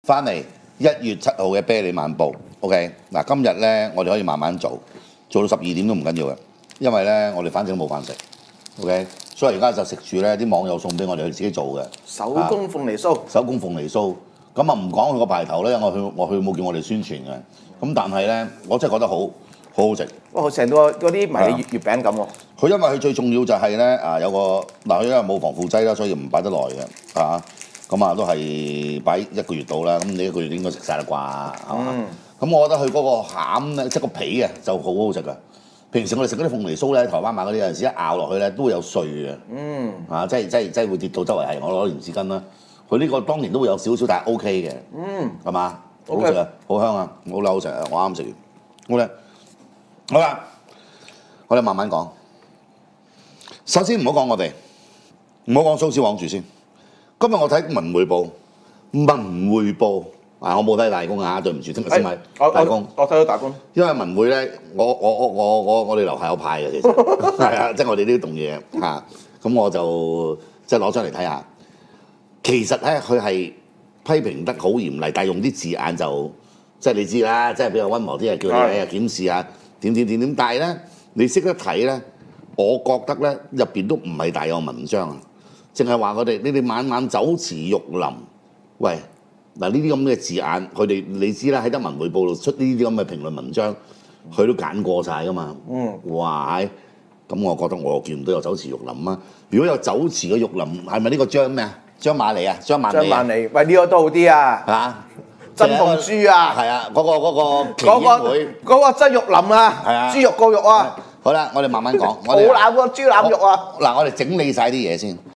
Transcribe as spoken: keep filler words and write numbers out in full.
翻嚟一月七號嘅啤梨晚報 ，OK 嗱，今日咧我哋可以慢慢做，做到十二點都唔緊要嘅，因為咧我哋反正冇飯食 ，OK， 所以而家就食住咧啲網友送俾我哋去自己做嘅手工鳳梨酥， 手工鳳梨酥。咁啊唔講佢個牌頭咧，我去我去冇叫我哋宣傳嘅，咁但係咧我真係覺得好好好食。 哇！成個嗰啲迷你月月餅咁喎。 佢因為佢最重要就係咧啊有個嗱，佢因為冇防腐劑啦，所以唔擺得耐嘅啊。咁啊都係擺一個月到啦，咁你一個月應該食晒啦啩，係嘛？咁、嗯、我覺得佢嗰個餡咧，即係個皮啊，就好好食噶。平時我哋食嗰啲鳳梨酥咧，台灣買嗰啲有陣時一咬落去咧都會有碎嘅，嗯，啊，即係即係即係會跌到周圍係。我攞條紙巾啦，佢呢個當然都會有少少，但係 O K 嘅，嗯，係嘛？好食啊，好香啊，好啦，好食啊，我啱食完，好咧，好啦，我哋慢慢講。首先唔好講我哋，唔好講蘇絲黃住先。今日我睇文匯報，文匯報啊，我冇睇大公啊，對唔住，聽日先買大公。 我睇到大公。 因為文匯咧，我我我我我我哋樓下有派嘅，其實係啊，即係我哋呢棟嘢嚇，咁我就即係攞出嚟睇下。其實咧，佢係批評得好嚴厲，但係用啲字眼就即係你知啦，即係比較溫和啲，係叫你誒檢視下點點點點。但係咧，你識得睇咧，我覺得咧入邊都唔係大有文章啊。淨係話我哋，你哋晚晚酒池肉林，喂嗱呢啲咁嘅字眼，佢哋你知啦，喺得文匯報度出呢啲咁嘅評論文章，佢都揀過晒噶嘛。嗯，哇，咁我覺得我見唔到有酒池肉林啊！如果有酒池嘅肉林，係咪呢個張咩啊？張瑪莉啊？張曼莉。張曼莉， 喂呢個都好啲啊！ 嚇， 真鳳珠啊！ 係啊，嗰個嗰個嗰個嗰個真肉林啊！係啊，豬肉個肉啊！ 好啦，我哋慢慢講。 好腩喎，豬腩肉啊！ 嗱，我哋整理晒啲嘢先。